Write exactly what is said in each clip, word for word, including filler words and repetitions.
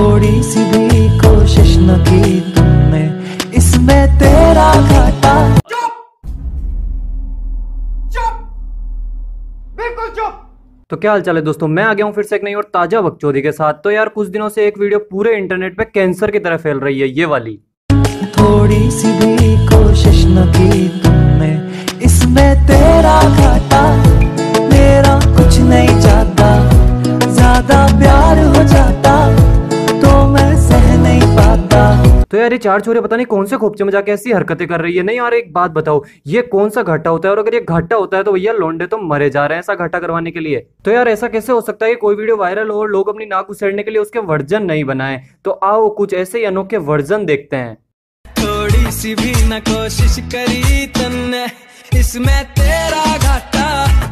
थोड़ी सी भी कोशिश न की तुमने, इसमें तेरा घाटा। चुप चुप बिल्कुल चुप। तो क्या हाल चाल है दोस्तों, मैं आ गया हूँ फिर से एक नई और ताजा बकचोदी के साथ। तो यार कुछ दिनों से एक वीडियो पूरे इंटरनेट पे कैंसर की तरह फैल रही है, ये वाली। थोड़ी सी भी कोशिश न की तुमने, इसमें तेरा घाटा। मेरा कुछ नहीं जाता, ज्यादा प्यार हो जाता तो मैं सह नहीं पाता। तो यार ये चार छोरे पता नहीं कौन से खोपचे में जाके ऐसी हरकतें कर रही है। नहीं यार एक बात बताओ, ये कौन सा घाटा होता है? और अगर ये घाटा होता है तो भैया लौंडे तो मरे जा रहे हैं ऐसा घाटा करवाने के लिए। तो यार ऐसा कैसे हो सकता है कि कोई वीडियो वायरल हो और लोग अपनी नाक उसेड़ने के लिए उसके वर्जन नहीं बनाए? तो आओ कुछ ऐसे ही अनोखे वर्जन देखते हैं। थोड़ी सी भी न कोशिश करी तुमने, इसमें तेरा घाटा।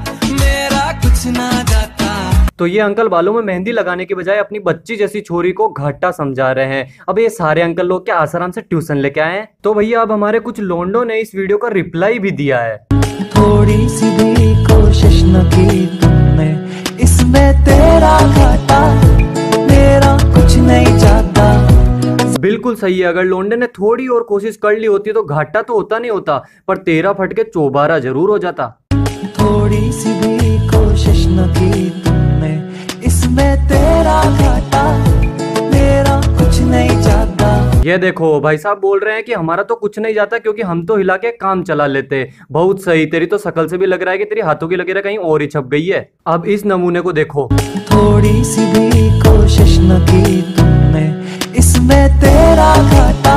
मेरा कुछ ना जाता। तो ये अंकल बालों में मेहंदी लगाने के बजाय अपनी बच्ची जैसी छोरी को घाटा समझा रहे हैं। अब ये सारे अंकल लोग क्या आसाराम से ट्यूशन लेके आए हैं? तो भैया अब हमारे कुछ लोंडो ने इस वीडियो का रिप्लाई भी दिया है। थोड़ी सी भी कोशिश न की तुमने, इसमें तेरा घाटा। मेरा कुछ नहीं जाता। बिल्कुल सही है, अगर लोंडे ने थोड़ी और कोशिश कर ली होती तो घाटा तो होता नहीं होता, पर तेरह फट के चौबारा जरूर हो जाता। थोड़ी सी भी कोशिश न की तुमने, इसमें तेरा घाटा। मेरा कुछ नहीं जाता। ये देखो भाई साहब बोल रहे हैं कि हमारा तो कुछ नहीं जाता क्योंकि हम तो हिला के काम चला लेते। बहुत सही, तेरी तो शक्ल से भी लग रहा है कि तेरी हाथों की लकीरें कहीं और ही छप गई है। अब इस नमूने को देखो। थोड़ी सी भी कोशिश न की तुमने, इसमें तेरा घाटा।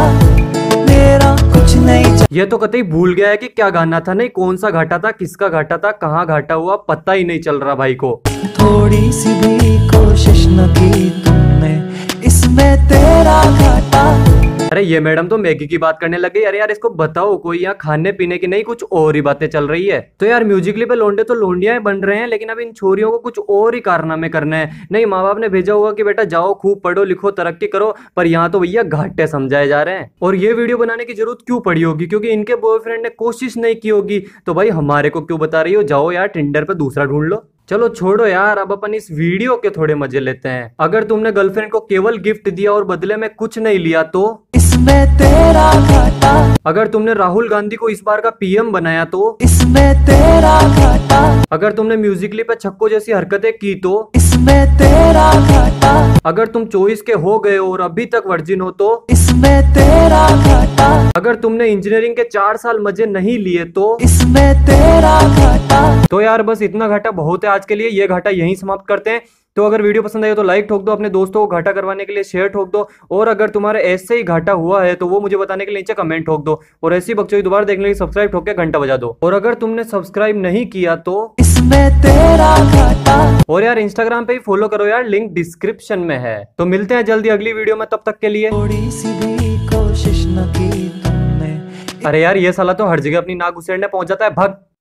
मेरा कुछ नहीं। ये तो कतई भूल गया है कि क्या गाना था, नहीं कौन सा घाटा था, किसका घाटा था, कहाँ घाटा हुआ, पता ही नहीं चल रहा भाई को। थोड़ी सी भी कोशिश न की तुमने, इसमें तेरा घाटा। अरे ये मैडम तो मैगी की बात करने लगे। अरे यार इसको बताओ, कोई यहाँ खाने पीने की नहीं कुछ और ही बातें चल रही है। तो यार म्यूजिकली पे लोंडे तो लोंडियां बन रहे हैं, लेकिन अब इन छोरियों को कुछ और ही कारनामे करने हैं। नहीं माँ बाप ने भेजा होगा कि बेटा जाओ खूब पढ़ो लिखो तरक्की करो, पर यहाँ तो भैया घाटे समझाए जा रहे हैं। और ये वीडियो बनाने की जरूरत क्यों पड़ी होगी? क्योंकि इनके बॉयफ्रेंड ने कोशिश नहीं की होगी। तो भाई हमारे को क्यों बता रही हो? जाओ यार टिंडर पे दूसरा ढूंढ लो। चलो छोड़ो यार, अब अपन इस वीडियो के थोड़े मजे लेते हैं। अगर तुमने गर्लफ्रेंड को केवल गिफ्ट दिया और बदले में कुछ नहीं लिया तो इसमें तेरा घाटा। अगर तुमने राहुल गांधी को इस बार का पीएम बनाया तो इसमें तेरा घाटा। अगर तुमने म्यूजिकली पे छक्को जैसी हरकतें की तो इसमें तेरा घाटा। अगर तुम चौबीस के हो गए और अभी तक वर्जिन हो तो इसमें तेरा घाटा। अगर तुमने इंजीनियरिंग के चार साल मजे नहीं लिए तो इसमें तेरा घाटा। तो यार बस इतना घाटा बहुत है आज के लिए, ये घाटा यहीं समाप्त करते हैं। तो अगर वीडियो पसंद आई हो तो लाइक ठोक दो, अपने दोस्तों को घाटा करवाने के लिए शेयर ठोक दो, और अगर तुम्हारे ऐसे ही घाटा हुआ है तो वो मुझे बताने के लिए नीचे कमेंट ठोक दो, और ऐसी बकचोदी दोबारा देखने के लिए सब्सक्राइब ठोक के घंटा बजा दो। और अगर तुमने सब्सक्राइब नहीं किया तो इसमें तेरा घाटा। और यार इंस्टाग्राम पे ही फॉलो करो यार, लिंक डिस्क्रिप्शन में है। तो मिलते हैं जल्दी अगली वीडियो में, तब तक के लिए। थोड़ी सी भी कोशिश न की तुमने। अरे यार ये साला तो हर जगह अपनी नाक घुसेड़ने पहुंच जाता है, भग।